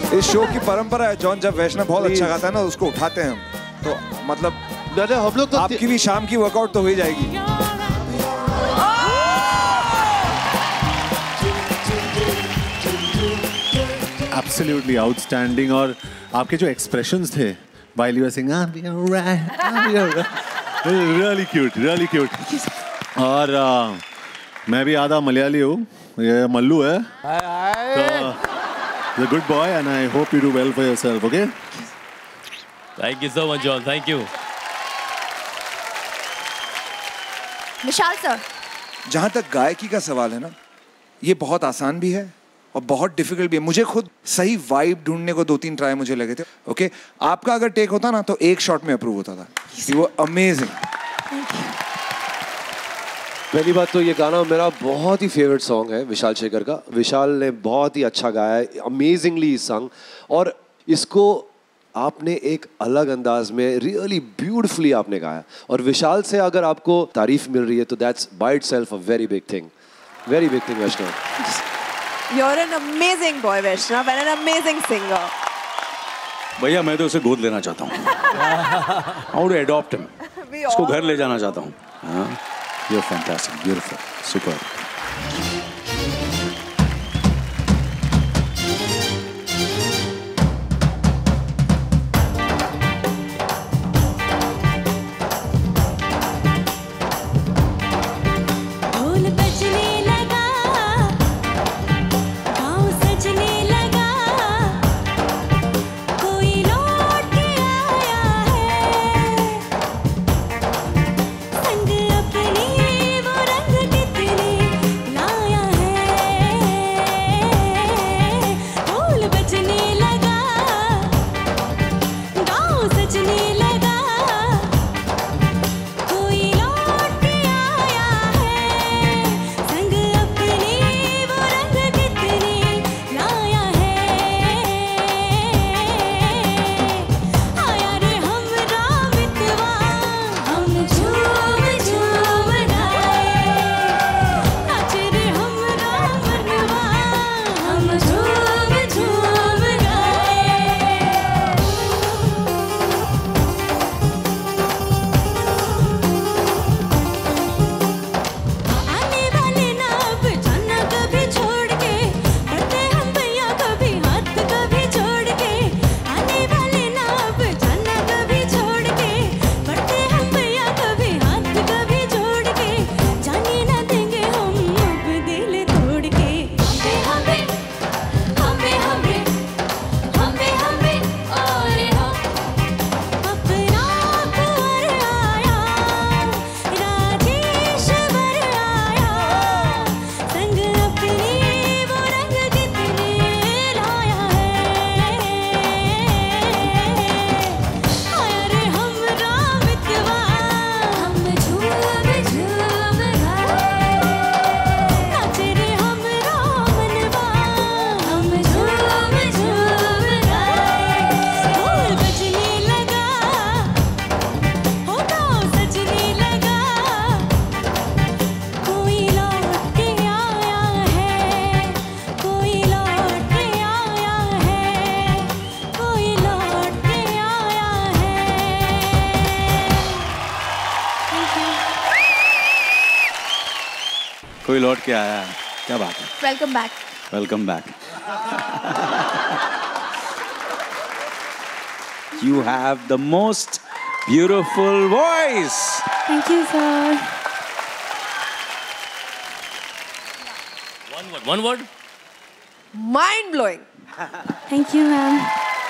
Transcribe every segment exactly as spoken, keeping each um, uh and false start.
इस शो की परंपरा है जॉन, जब वैष्णव बहुत अच्छा गाता है ना उसको उठाते हैं हम, तो मतलब हम लोग तो आपकी भी शाम की वर्कआउट तो हो ही जाएगी। Absolutely outstanding और आपके जो expressions थे while you were singing, I'll be alright, I'll be alright, really cute, really cute. और uh, मैं भी आधा मलयाली हूँ, ये मल्लू है। So, you're a good boy and I hope you do well for yourself, okay? Thank you so much, John. Thank you. Vishal sir, जहाँ तक गायकी का सवाल है ना, ये बहुत आसान भी है और बहुत डिफिकल्ट भी है। मुझे खुद सही वाइब ढूंढने को दो तीन ट्राई मुझे लगे थे। ओके, आपका अगर टेक होता ना तो एक शॉट में अप्रूव होता था। You were amazing. पहली बात तो ये गाना मेरा बहुत ही फेवरेट सॉन्ग है विशाल शेखर का। विशाल ने बहुत ही अच्छा गाया है, अमेजिंगली संग, और इसको आपने एक अलग अंदाज में रियली ब्यूटीफुली आपने गाया। और विशाल से अगर आपको तारीफ मिल रही है तो that's by itself a very big thing, very big thing Vaishnav. You're an amazing boy, Vaishnav, and an amazing singer. भैया मैं तो उसे गोद लेना चाहता हूँ। I want to adopt him. उसको घर ले जाना चाहता हूँ। हाँ, you're fantastic, beautiful, super. कोई लौट के आया है, क्या बात है। Welcome back. Welcome back. You have the most beautiful voice. Thank you, sir. One word. One word. Mind blowing. Thank you, ma'am.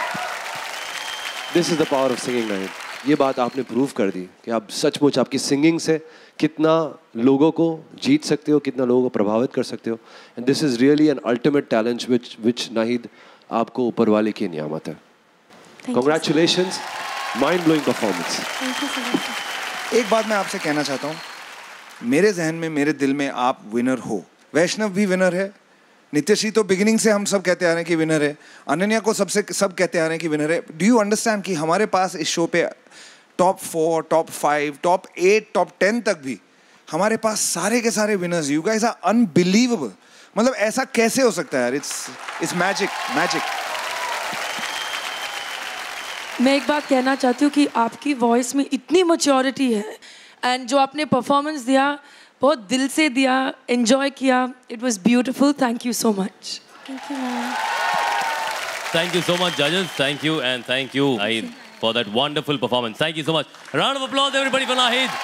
This is the power of singing, Nahid. ये बात आपने प्रूव कर दी कि आप सचमुच आपकी सिंगिंग से कितना लोगों को जीत सकते हो, कितना लोगों को प्रभावित कर सकते हो। And this is really an ultimate talent which which Nahid आपको ऊपर वाले की नियामत है। Congratulations, mind blowing performance. एक बात मैं आपसे कहना चाहता हूँ, मेरे जहन में, मेरे दिल में आप विनर हो। वैष्णव भी विनर है, नित्यश्री तो बिगिनिंग से हम सब कहते आ रहे हैं कि विनर है, अनन्या को सबसे सब कहते आ रहे हैं कि विनर है। डू यू अंडरस्टैंड कि हमारे पास इस शो पे top four, top five, top eight, top ten तक भी हमारे पास सारे के सारे winners. You guys are unbelievable. मतलब ऐसा कैसे हो सकता है यार? It's it's magic, magic. मैं एक बात कहना चाहती हूँ कि आपकी वॉइस में इतनी मैच्योरिटी है एंड जो आपने परफॉर्मेंस दिया बहुत दिल से दिया, एंजॉय किया. It was beautiful. Thank you so much. Thank you, ma'am. Thank you so much, judges. Thank you and thank you, Naheed, for that wonderful performance. Thank you so much. Round of applause, everybody, for Naheed.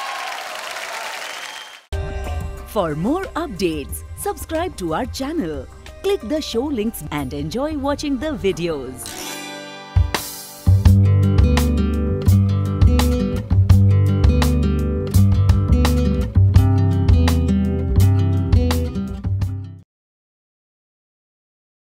For more updates, subscribe to our channel, click the show links and enjoy watching the videos.